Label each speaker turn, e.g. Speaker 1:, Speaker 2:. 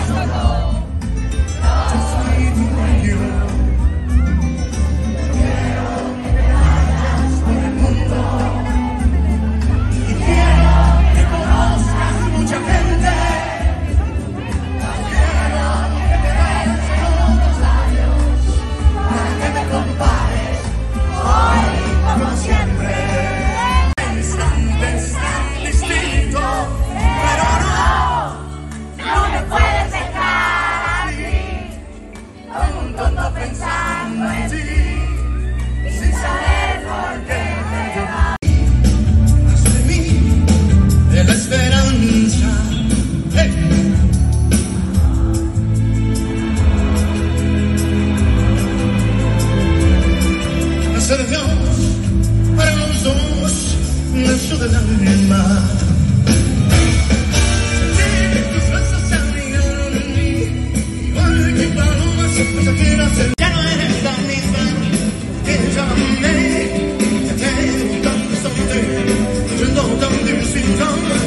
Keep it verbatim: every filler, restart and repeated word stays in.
Speaker 1: Pensando en ti y sin saber por qué te vas.
Speaker 2: Haz de mí de la esperanza. Hey. Hacer Dios para los dos, nació del alma. Sentir tus brazos se abrigaron en mí, igual que palomas pasajeras en. Don't